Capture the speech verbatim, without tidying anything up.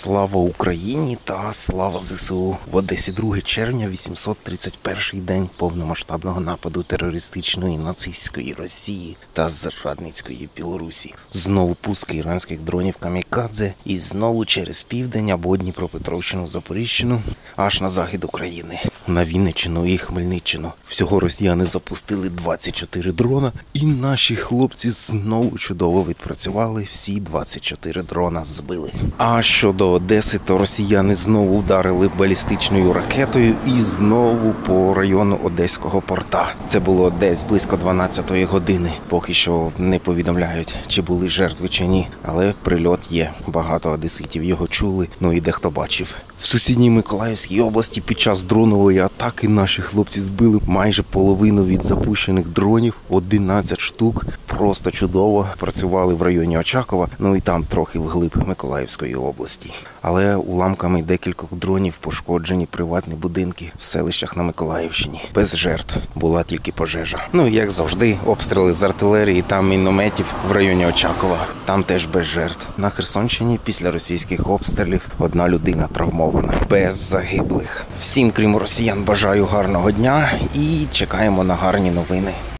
Слава Україні та слава ЗСУ! В Одесі друге червня, вісімсот тридцять перший день повномасштабного нападу терористичної нацистської Росії та зрадницької Білорусі. Знову пуски іранських дронів камікадзе і знову через південь або Дніпропетровщину, Запоріжжяну, аж на захід України, на Вінниччину і Хмельниччину. Всього росіяни запустили двадцять чотири дрона, і наші хлопці знову чудово відпрацювали, всі двадцять чотири дрона збили. А щодо Одеси, то росіяни знову вдарили балістичною ракетою і знову по району Одеського порта. Це було десь близько дванадцятої години. Поки що не повідомляють, чи були жертви чи ні, але прильот є. Багато одеситів його чули, ну і дехто бачив. В сусідній Миколаївській області під час дронової атаки наші хлопці збили майже половину від запущених дронів, одинадцять штук. Просто чудово працювали в районі Очакова, ну і там трохи вглиб Миколаївської області. Але уламками декількох дронів пошкоджені приватні будинки в селищах на Миколаївщині. Без жертв, була тільки пожежа. Ну, як завжди, обстріли з артилерії та мінометів в районі Очакова. Там теж без жертв. На Херсонщині після російських обстрілів одна людина травмована. Без загиблих. Всім, крім росіян, бажаю гарного дня і чекаємо на гарні новини.